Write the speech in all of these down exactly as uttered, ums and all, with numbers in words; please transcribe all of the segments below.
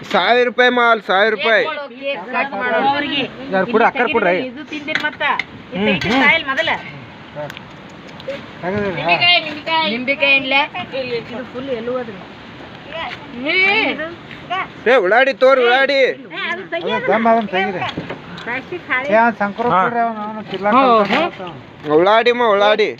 ಸಾವಿರ ರೂಪಾಯಿ ಮಾಲ್ ಸಾವಿರ ರೂಪಾಯಿ ಕೊಡ್ರಿ ಅಕ್ಕರ್ ಕೊಡ್ರಿ ಇದು ತಿಂದಿನ ಮತ್ತ ಸ್ಟೈಲ್ ಮೊದಲ ನಿಂಬೆಕಾಯಿ ಇಡ್ಲೆ ಇದು ಫುಲ್ ಎಲ್ಲುವುದ್ರಿ ಏ ಉಳ್ಳಾಡಿ ತೋರಿ ಉಳ್ಳಾಡಿ ಉಳ್ಳಾಡಿ ಮಾ ಉಳ್ಳಾಡಿ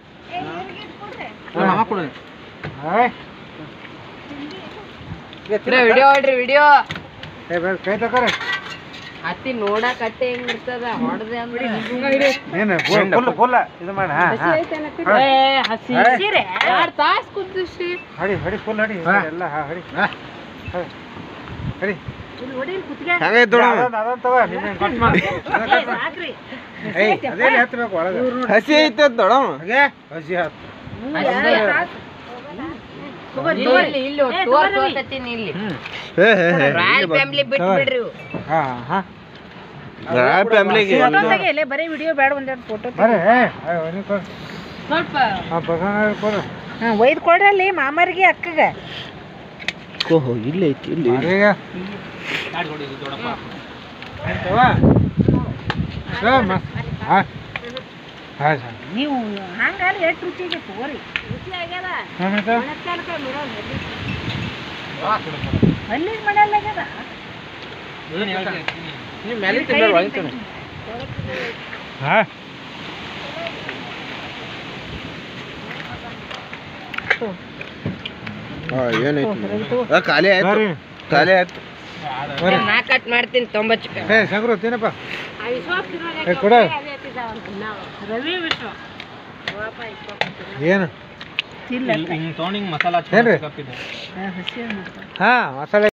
ವಿಡಿಯೋ ಹೊಡ್ರಿ ವಿಡಿಯೋ ಕೈ ತಗೋರಿ ಹತ್ತಿ ನೋಡಕ್ ಅಟ್ಟೆ ಹೆಂಗ್ ಇರ್ತದ ಹೊಡೆದೆ ಅಂದ್ರೆ ಏನು ಫುಲ್ ಫುಲ್ ಇದು ಮಾಡಿ ಹಸಿ ಸೀರೆ ಎರಡು ತಾಸು ಕುದಿಸಿ ಹಡಿ ಹಡಿ ಫುಲ್ ಹಡಿ ಎಲ್ಲ ಹಡಿ ಹಡಿ ಇಲ್ಲಿ ಹೊಡಿಲ್ ಕುತ್ತಿಗೆ ಹೆಂಗೈತೆ ಅದನ್ನ ತಗೋ ನೀನು ಕಟ್ ಮಾಡಿ ಸಾಕ್ರಿ ಏಯ್ ಅದೇನು ಹತ್ತಬೇಕು ಒಳಗೆ ಹಸಿ ಐತೆ ದೊಡ ಹಾಗೆ ಹಸಿ ಹತ್ತು ಇಲ್ಲಿ ಇಲ್ಲಿ ಟೋರ್ ತೋರ್ತೀನಿ ಇಲ್ಲಿ ರಾಯಲ್ ಫ್ಯಾಮಿಲಿ ಬಿಟ್ಟು ಬಿಡ್ರಿ ಹಾ ಹಾ ರಾಯಲ್ ಫ್ಯಾಮಿಲಿಗೆ ಫೋಟೋ ತೆಗೆಯಲೇ ಬರೀ ವಿಡಿಯೋ ಬೇಡ ಒಂದೆರಡು ಫೋಟೋ ಬರೇ ಅವನಿಗೆ ಕೊಡು ಸ್ವಲ್ಪ ಹಾ ಬಗಾನ ಕೊಡು ಹಾ ಒಯ್ದು ಕೊಡ್ರಲ್ಲಿ ಮಾಮರಿಗೆ ಅಕ್ಕಗ ಓಹೋ ಇಲ್ಲಿ ಐತಿ ಇಲ್ಲಿ ಈಗ ನೀವು ಹಂಗಾಲ ಎಷ್ಟು ರುಚಿಗೆ ತಗೋರಿ ರುಚಿ ಆಗ್ಯದ ಅಲ್ಲಿಗೆ ಮಾಡಲ್ಲ ಆಗ್ಯದ ಹಾ ಏನೈತಿ ಖಾಲಿ ಆಯ್ತು ಖಾಲಿ ಆಯ್ತು ನಾ ಕಟ್ ಮಾಡ್ತೀನಿ ತೊಂಬತ್ತು ಏ ಶಂಕರು ತಿನ್ನಪ್ಪ ಕೊಡ ರವಿ ವಿಶ್ವ ಏನು ಇಲ್ಲ ಏನ್ರಿ ಹಾ ಮಸಾಲೆ